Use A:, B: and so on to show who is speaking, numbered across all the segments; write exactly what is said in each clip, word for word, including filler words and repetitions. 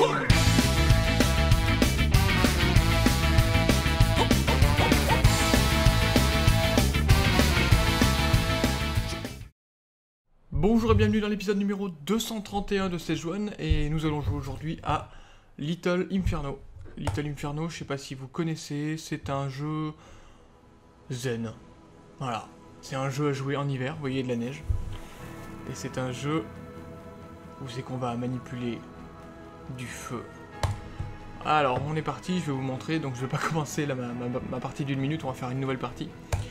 A: Bonjour et bienvenue dans l'épisode numéro deux cent trente et un de Sejuani et nous allons jouer aujourd'hui à Little Inferno. Little Inferno, je sais pas si vous connaissez, c'est un jeu zen. Voilà, c'est un jeu à jouer en hiver, vous voyez de la neige. Et c'est un jeu où c'est qu'on va manipuler du feu. Alors on est parti, je vais vous montrer, donc je vais pas commencer là, ma, ma, ma partie d'une minute, on va faire une nouvelle partie.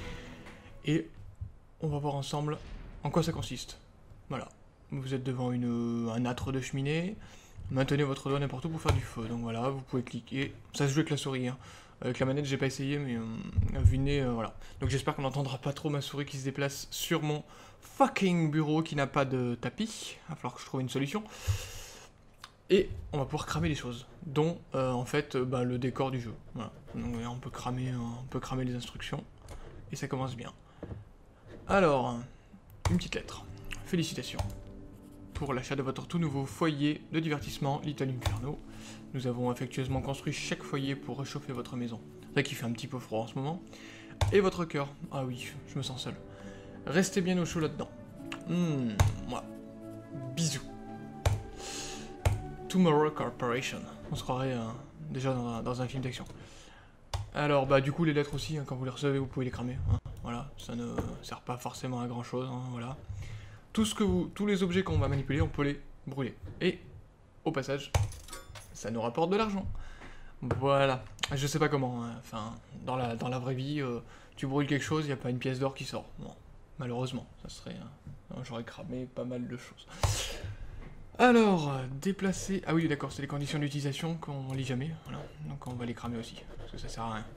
A: Et on va voir ensemble en quoi ça consiste. Voilà, vous êtes devant une, un âtre de cheminée, maintenez votre doigt n'importe où pour faire du feu, donc voilà, vous pouvez cliquer, ça se joue avec la souris, hein. Avec la manette j'ai pas essayé, mais euh, vu le nez, euh, voilà. Donc j'espère qu'on n'entendra pas trop ma souris qui se déplace sur mon fucking bureau qui n'a pas de tapis, il va falloir que je trouve une solution. Et on va pouvoir cramer les choses, dont euh, en fait euh, bah, le décor du jeu, voilà. Donc on peut cramer, euh, on peut cramer les instructions, et ça commence bien. Alors, une petite lettre. Félicitations pour l'achat de votre tout nouveau foyer de divertissement Little Inferno. Nous avons affectueusement construit chaque foyer pour réchauffer votre maison. C'est vrai qu'il fait un petit peu froid en ce moment. Et votre cœur. Ah oui, je me sens seul. Restez bien au chaud là-dedans. Hum, moi. Bisous. Tomorrow Corporation. On se croirait euh, déjà dans un, dans un film d'action. Alors, bah du coup, les lettres aussi, hein, quand vous les recevez, vous pouvez les cramer. Hein. Voilà, ça ne sert pas forcément à grand-chose, hein, voilà. Tout ce que vous, tous les objets qu'on va manipuler, on peut les brûler. Et, au passage, ça nous rapporte de l'argent. Voilà. Je sais pas comment, hein. Enfin, dans la, dans la vraie vie, euh, tu brûles quelque chose, il n'y a pas une pièce d'or qui sort. Non, malheureusement, ça serait... Euh, j'aurais cramé pas mal de choses. Alors, déplacer... Ah oui, d'accord, c'est les conditions d'utilisation qu'on lit jamais. Voilà. Donc on va les cramer aussi, parce que ça sert à rien.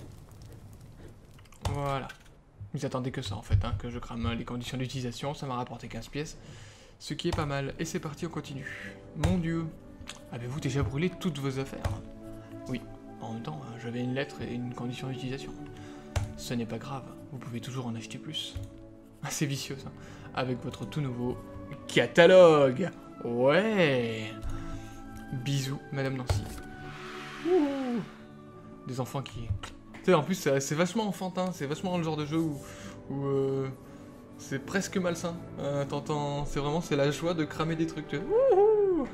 A: Voilà. Vous attendez que ça en fait, hein, que je crame les conditions d'utilisation, ça m'a rapporté quinze pièces, ce qui est pas mal. Et c'est parti, on continue. Mon dieu, avez-vous déjà brûlé toutes vos affaires? Oui, en même temps, j'avais une lettre et une condition d'utilisation. Ce n'est pas grave, vous pouvez toujours en acheter plus. C'est vicieux ça. Avec votre tout nouveau catalogue. Ouais. Bisous, Madame Nancy. Ouh. Des enfants qui... Tu sais, en plus, c'est vachement enfantin, c'est vachement le genre de jeu où, où euh, c'est presque malsain. Euh, T'entends, c'est vraiment, c'est la joie de cramer des trucs. Wouhou.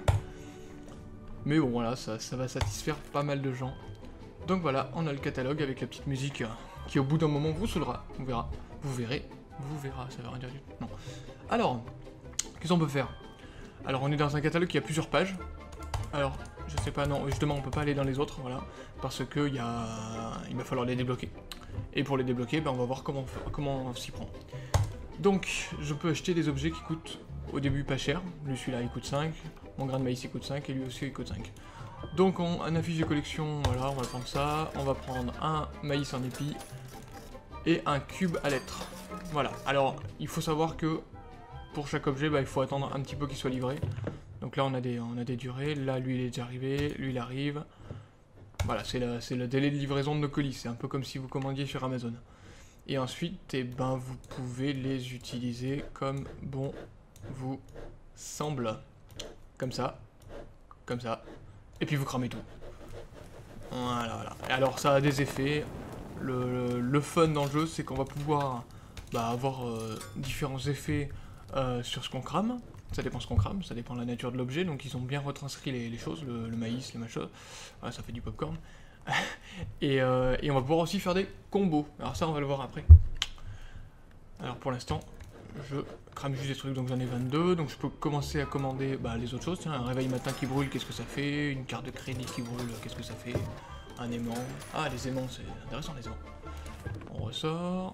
A: Mais bon, voilà, ça, ça va satisfaire pas mal de gens. Donc voilà, on a le catalogue avec la petite musique euh, qui, au bout d'un moment, vous saoulera. On verra. Vous verrez. Vous verrez, ça veut rien dire du tout. Non. Alors, qu'est-ce qu'on peut faire? Alors, on est dans un catalogue qui a plusieurs pages. Alors... Je sais pas, non, justement on peut pas aller dans les autres, voilà, parce que y a... il va falloir les débloquer. Et pour les débloquer, ben, on va voir comment, comment on s'y prend. Donc, je peux acheter des objets qui coûtent au début pas cher. Lui, celui-là, il coûte cinq, mon grain de maïs, il coûte cinq, et lui aussi, il coûte cinq. Donc, on, un affiche de collection, voilà, on va prendre ça. On va prendre un maïs en épi et un cube à lettres. Voilà, alors, il faut savoir que pour chaque objet, ben, il faut attendre un petit peu qu'il soit livré. Donc là on a des, on a des durées, là lui il est déjà arrivé, lui il arrive. Voilà, c'est le délai de livraison de nos colis, c'est un peu comme si vous commandiez sur Amazon. Et ensuite, eh ben, vous pouvez les utiliser comme bon vous semble. Comme ça, comme ça, et puis vous cramez tout. Voilà, voilà. Et alors ça a des effets, le, le, le fun dans le jeu c'est qu'on va pouvoir bah, avoir euh, différents effets euh, sur ce qu'on crame. Ça dépend ce qu'on crame, ça dépend de la nature de l'objet, donc ils ont bien retranscrit les, les choses, le, le maïs, les machins, voilà, ça fait du popcorn. et, euh, et on va pouvoir aussi faire des combos, alors ça on va le voir après. Alors pour l'instant, je crame juste des trucs, donc j'en ai vingt-deux, donc je peux commencer à commander bah, les autres choses. Tiens, un réveil matin qui brûle, qu'est-ce que ça fait? Une carte de crédit qui brûle, qu'est-ce que ça fait? Un aimant, ah les aimants, c'est intéressant les aimants. On ressort.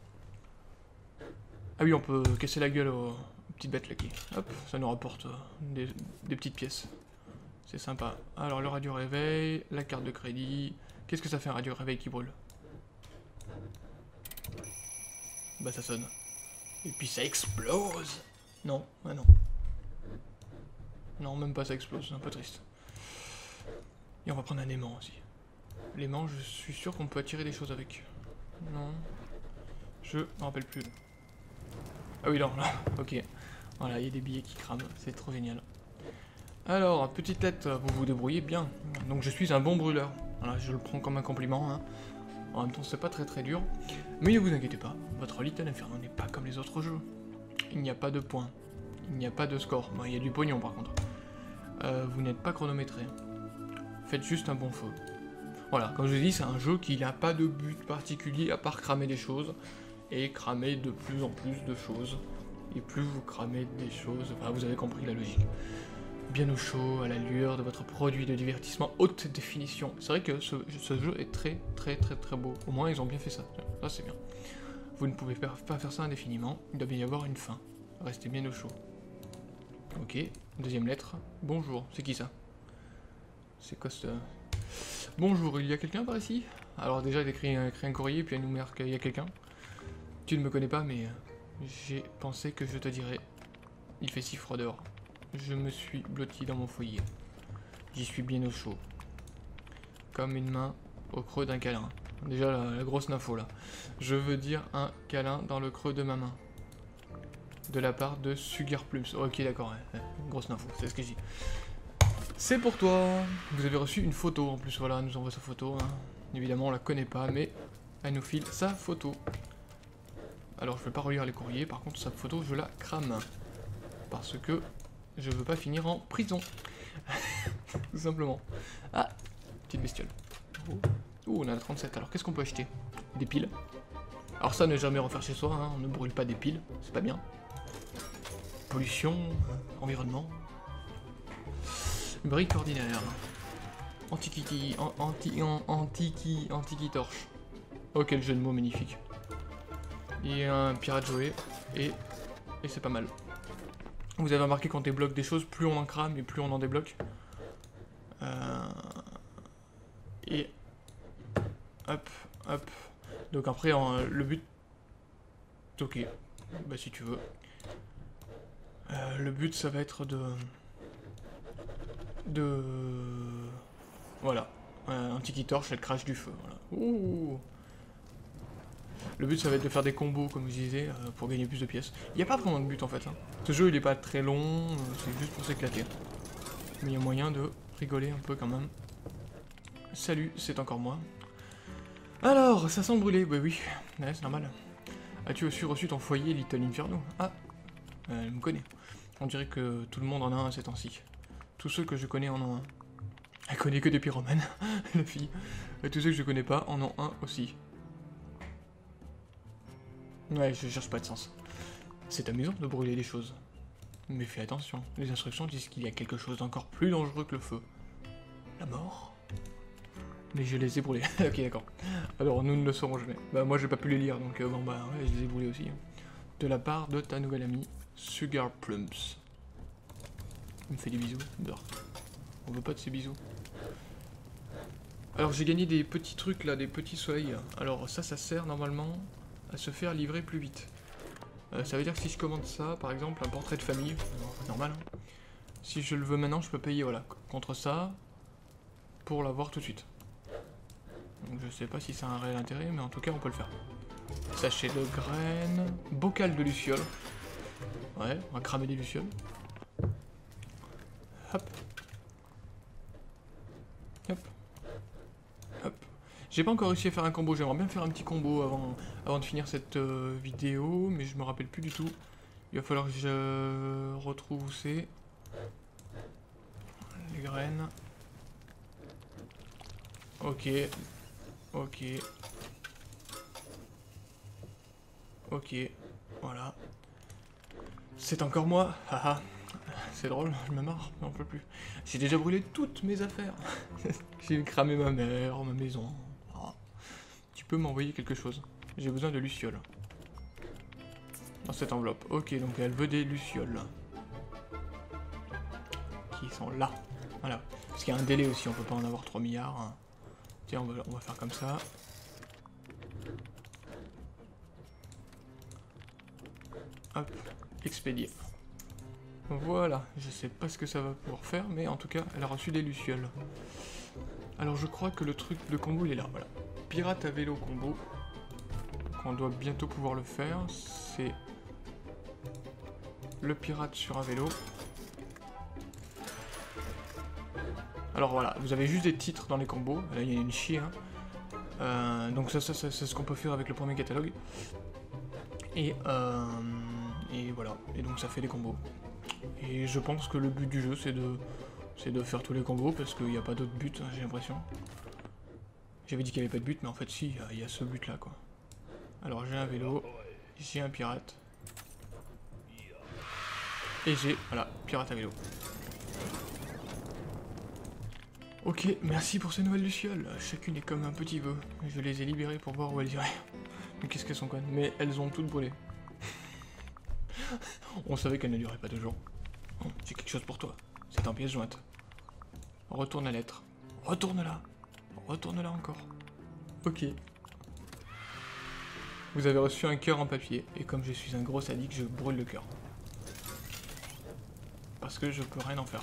A: Ah oui, on peut casser la gueule au... petite bête là qui, hop, ça nous rapporte euh, des, des petites pièces. C'est sympa. Alors le radio réveil, la carte de crédit. Qu'est-ce que ça fait un radio réveil qui brûle? Bah ça sonne. Et puis ça explose. Non, bah non. Non, même pas ça explose, c'est un peu triste. Et on va prendre un aimant aussi. L'aimant, je suis sûr qu'on peut attirer des choses avec. Non. Je me rappelle plus. Ah oui, non, là, ok. Voilà, il y a des billets qui crament, c'est trop génial. Alors, petite lettre, vous vous débrouillez bien. Donc je suis un bon brûleur. Voilà, je le prends comme un compliment. Hein. En même temps, c'est pas très très dur. Mais ne vous inquiétez pas, votre Little Inferno n'est pas comme les autres jeux. Il n'y a pas de points. Il n'y a pas de score. Bon, il y a du pognon par contre. Euh, vous n'êtes pas chronométré. Faites juste un bon feu. Voilà, comme je vous dis, c'est un jeu qui n'a pas de but particulier à part cramer des choses. Et cramer de plus en plus de choses. Et plus vous cramez des choses, enfin vous avez compris la logique. Bien au chaud, à l'allure de votre produit de divertissement haute définition. C'est vrai que ce, ce jeu est très très très très beau. Au moins ils ont bien fait ça. Ça c'est bien. Vous ne pouvez pas faire ça indéfiniment. Il doit bien y avoir une fin. Restez bien au chaud. Ok. Deuxième lettre. Bonjour. C'est qui ça? C'est quoi ce... Bonjour, il y a quelqu'un par ici? Alors déjà il écrit, écrit un courrier puis il nous marque il y a quelqu'un. Tu ne me connais pas mais j'ai pensé que je te dirais. Il fait si froid dehors. Je me suis blotti dans mon foyer. J'y suis bien au chaud. Comme une main au creux d'un câlin. Déjà la, la grosse info là. Je veux dire un câlin dans le creux de ma main. De la part de Sugar Plums. Ok d'accord, ouais, ouais, grosse info, c'est ce que je dis. C'est pour toi. Vous avez reçu une photo en plus, voilà, elle nous envoie sa photo. Hein. Évidemment on la connaît pas, mais elle nous file sa photo. Alors je vais pas relire les courriers, par contre sa photo je la crame. Parce que je veux pas finir en prison. Tout simplement. Ah, petite bestiole. Oh, oh on a la trente-sept, alors qu'est-ce qu'on peut acheter? Des piles. Alors ça ne jamais refaire chez soi, hein. On ne brûle pas des piles, c'est pas bien. Pollution, environnement. Brique ordinaire. Antiquity, an, anti, an, antiki, antiki torche. Oh quel jeu de mots magnifique. Il y a un pirate joué et, et c'est pas mal. Vous avez remarqué quand on débloque des choses, plus on en crame et plus on en débloque. Euh... Et hop, hop. Donc après en, le but. Ok, bah si tu veux. Euh, le but ça va être de. De. Voilà. Un tiki torche, elle crache du feu. Voilà. Ouh. Le but ça va être de faire des combos comme je disais euh, pour gagner plus de pièces. Il n'y a pas vraiment de but en fait. Hein. Ce jeu il est pas très long, euh, c'est juste pour s'éclater. Mais il y a moyen de rigoler un peu quand même. Salut, c'est encore moi. Alors, ça sent brûler, bah oui, ouais, c'est normal. As-tu aussi reçu ton foyer Little Inferno? Ah, elle me connaît. On dirait que tout le monde en a un ces temps-ci. Tous ceux que je connais en ont un. Elle connaît que des pyromanes, la fille. Et tous ceux que je connais pas en ont un aussi. Ouais, je cherche pas de sens. C'est amusant de brûler des choses. Mais fais attention, les instructions disent qu'il y a quelque chose d'encore plus dangereux que le feu. La mort? Mais je les ai brûlés. Ok, d'accord. Alors, nous ne le saurons jamais. Bah, moi, j'ai pas pu les lire, donc euh, bon, bah, ouais, je les ai brûlés aussi. De la part de ta nouvelle amie, Sugar Plums. Il me fait des bisous. Beurre. On veut pas de ces bisous. Alors, j'ai gagné des petits trucs, là, des petits soleils. Alors, ça, ça sert, normalement, à se faire livrer plus vite. Euh, ça veut dire que si je commande ça, par exemple, un portrait de famille, normal, hein. Si je le veux maintenant, je peux payer, voilà, contre ça, pour l'avoir tout de suite. Donc je sais pas si c'est un réel intérêt, mais en tout cas on peut le faire. Sachet de graines, bocal de luciole. Ouais, on va cramer des lucioles. Hop. Hop. Hop. J'ai pas encore réussi à faire un combo, j'aimerais bien faire un petit combo avant, avant de finir cette euh, vidéo, mais je me rappelle plus du tout. Il va falloir que je retrouve où c'est. Les graines. Ok. Ok. Ok. Voilà. C'est encore moi. Haha. C'est drôle, je me marre, j'en peux plus. J'ai déjà brûlé toutes mes affaires. J'ai cramé ma mère, ma maison. Oh. Tu peux m'envoyer quelque chose. J'ai besoin de lucioles. Dans cette enveloppe. Ok, donc elle veut des lucioles. Qui sont là. Voilà. Parce qu'il y a un délai aussi, on peut pas en avoir trois milliards. Hein. Tiens, on va, on va faire comme ça. Hop, expédier. Voilà, je sais pas ce que ça va pouvoir faire, mais en tout cas, elle a reçu des lucioles. Alors je crois que le truc de combo, il est là, voilà. Pirate à vélo combo. Donc on doit bientôt pouvoir le faire. C'est le pirate sur un vélo. Alors voilà, vous avez juste des titres dans les combos. Là, il y a une chier. Hein. Euh, donc ça, ça, ça c'est ce qu'on peut faire avec le premier catalogue. Et, euh, et voilà. Et donc ça fait des combos. Et je pense que le but du jeu, c'est de, c'est de faire tous les combos, parce qu'il n'y a pas d'autre but, hein, j'ai l'impression. J'avais dit qu'il n'y avait pas de but, mais en fait, si, il y, y a ce but-là, quoi. Alors, j'ai un vélo, j'ai un pirate. Et j'ai, voilà, pirate à vélo. Ok, merci pour ces nouvelles lucioles. Chacune est comme un petit vœu. Je les ai libérées pour voir où elles iraient. Mais qu'est-ce qu'elles sont connes. Mais elles ont toutes brûlé. On savait qu'elles ne duraient pas deux jours. Oh, j'ai quelque chose pour toi. C'est en pièce jointe. Retourne la lettre. Retourne-la. Retourne-la encore. Ok. Vous avez reçu un cœur en papier. Et comme je suis un gros sadique, je brûle le cœur. Parce que je peux rien en faire.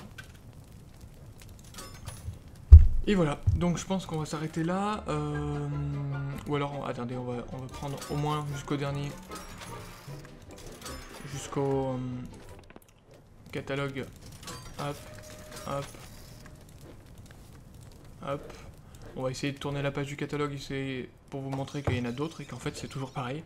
A: Et voilà, donc je pense qu'on va s'arrêter là. Euh... Ou alors, attendez, on va, on va prendre au moins jusqu'au dernier. Jusqu'au euh... catalogue. Hop, hop, hop. On va essayer de tourner la page du catalogue pour vous montrer qu'il y en a d'autres et qu'en fait c'est toujours pareil.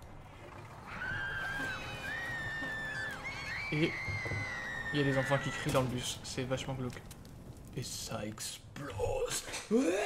A: Et il y a des enfants qui crient dans le bus, c'est vachement glauque. Et ça explose. Ouais.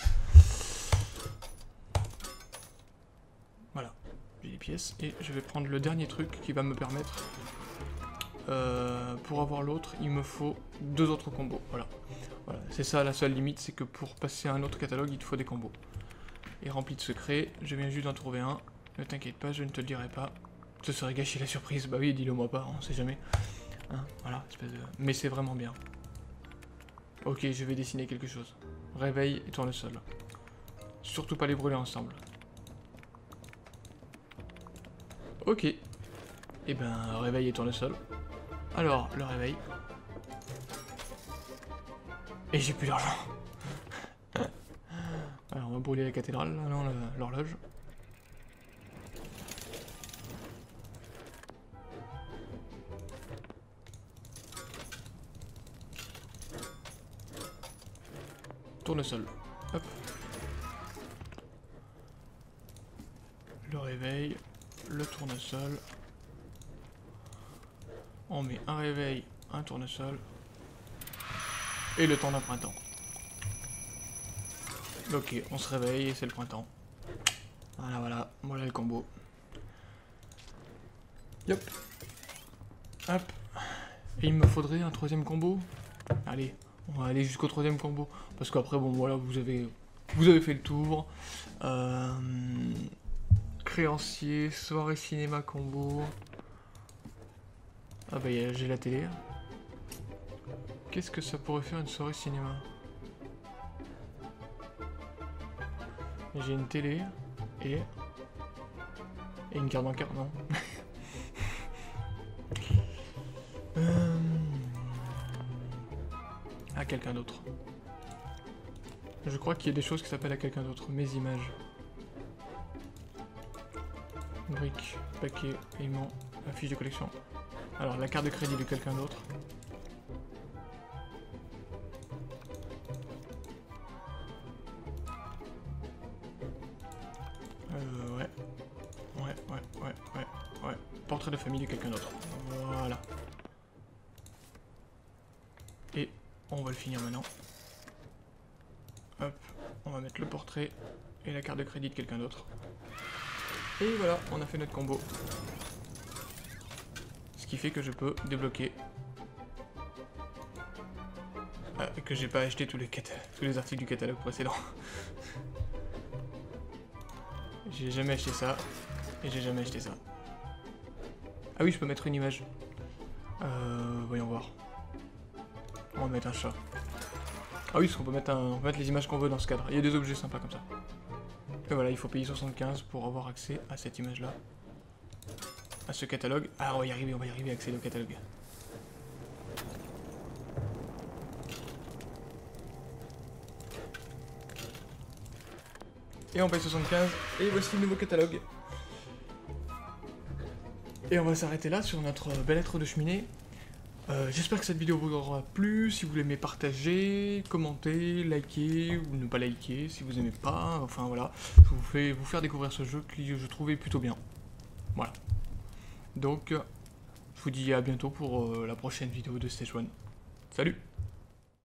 A: Voilà, j'ai des pièces et je vais prendre le dernier truc qui va me permettre. Euh, pour avoir l'autre, il me faut deux autres combos. Voilà, voilà. C'est ça la seule limite, c'est que pour passer à un autre catalogue, il te faut des combos. Et rempli de secrets, je viens juste d'en trouver un. Ne t'inquiète pas, je ne te le dirai pas. Ce serait gâcher la surprise. Bah oui, dis-le moi pas, on sait jamais. Hein, voilà, espèce de... Mais c'est vraiment bien. Ok, je vais dessiner quelque chose. Réveil et tournesol. Surtout pas les brûler ensemble. Ok. Et eh ben, réveil et tournesol. Alors, le réveil. Et j'ai plus d'argent. Alors, on va brûler la cathédrale, non, l'horloge. Tournesol. Hop. Le réveil. Le tournesol. On met un réveil, un tournesol. Et le temps d'un printemps. Ok, on se réveille et c'est le printemps. Voilà, voilà. Voilà le combo. Yop. Hop. Et il me faudrait un troisième combo. Allez, on va aller jusqu'au troisième combo. Parce qu'après, bon, voilà, vous avez, vous avez fait le tour. Euh, créancier, soirée cinéma combo. Ah bah j'ai la télé. Qu'est-ce que ça pourrait faire une soirée cinéma? J'ai une télé et... Et une carte bancaire, non. euh... À quelqu'un d'autre. Je crois qu'il y a des choses qui s'appellent à quelqu'un d'autre. Mes images. Briques, paquet, paiement, affiche de collection. Alors, la carte de crédit de quelqu'un d'autre. Euh, ouais. Ouais, ouais, ouais, ouais, ouais. Portrait de famille de quelqu'un d'autre. Voilà. Et on va le finir maintenant. Hop, on va mettre le portrait et la carte de crédit de quelqu'un d'autre. Et voilà, on a fait notre combo. Ce qui fait que je peux débloquer. Ah, que j'ai pas acheté tous les, tous les articles du catalogue précédent. J'ai jamais acheté ça. Et j'ai jamais acheté ça. Ah oui, je peux mettre une image. Euh, voyons voir. On va mettre un chat. Ah oui, parce qu'on peut mettre, un, on peut mettre les images qu'on veut dans ce cadre. Il y a des objets sympas comme ça. Et voilà, il faut payer soixante-quinze pour avoir accès à cette image-là. À ce catalogue. Ah, on va y arriver, on va y arriver à accéder au catalogue. Et on paye soixante-quinze, et voici le nouveau catalogue. Et on va s'arrêter là sur notre belle lettre de cheminée. Euh, J'espère que cette vidéo vous aura plu. Si vous l'aimez, partagez, commentez, likez ou ne pas liker si vous aimez pas. Enfin voilà, je vous fais vous faire découvrir ce jeu que je trouvais plutôt bien. Voilà. Donc, je vous dis à bientôt pour euh, la prochaine vidéo de Stage un. Salut!